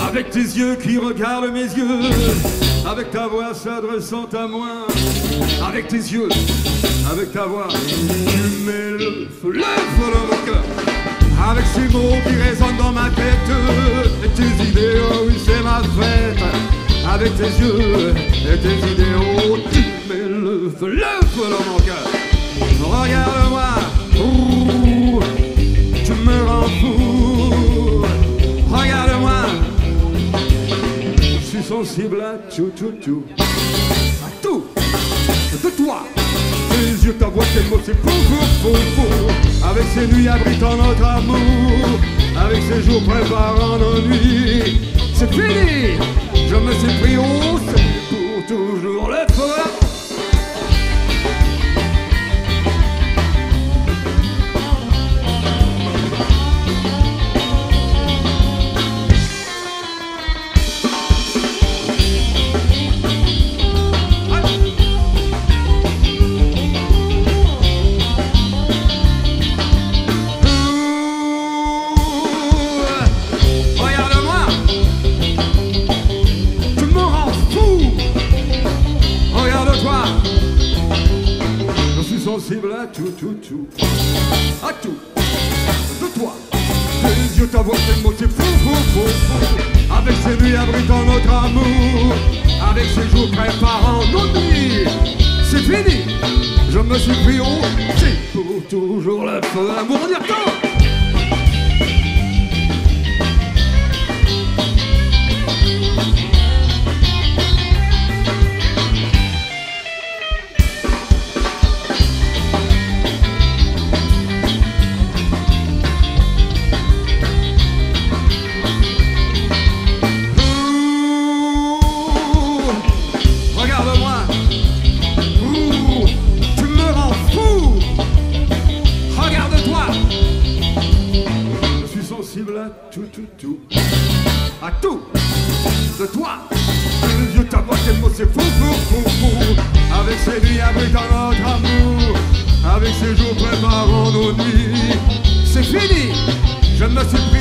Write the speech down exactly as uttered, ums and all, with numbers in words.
Avec tes yeux qui regardent mes yeux, avec ta voix s'adressant à moi, avec tes yeux, avec ta voix, tu mets le feu, le feu dans mon cœur. Avec ces mots qui résonnent dans ma tête, et tes idées, oh oui c'est ma fête. Avec tes yeux et tes idéaux, tu mets le feu, le feu dans mon cœur. Regarde-moi, ouh, tu me rends fou. Regarde-moi, je suis sensible à tout, tout, tout. À tout, de toi. Tes yeux, ta voix, tes mots, c'est fou, fou, fou, fou. Avec ces nuits abritant notre amour, avec ces jours préparant nos nuits, c'est fini. Je me suis pris au c'est pour toujours le feu. Sensible à tout, tout, tout, à tout, de toi. Tes yeux, ta voix, tes mots, c'est fou, fou, fou, fou. Avec ces nuits abritant notre amour, avec ces jours préparant nos nuits, c'est fini. Je me suis pris au, c'est pour toujours le feu, l'amour, on y retourne. Tout, tout, tout, à tout, de toi. Tes yeux, ta voix, tes mots, c'est fou, fou, fou, fou. Avec ces nuits abritant notre amour, avec ces jours préparant nos nuits, c'est fini. Je me suis pris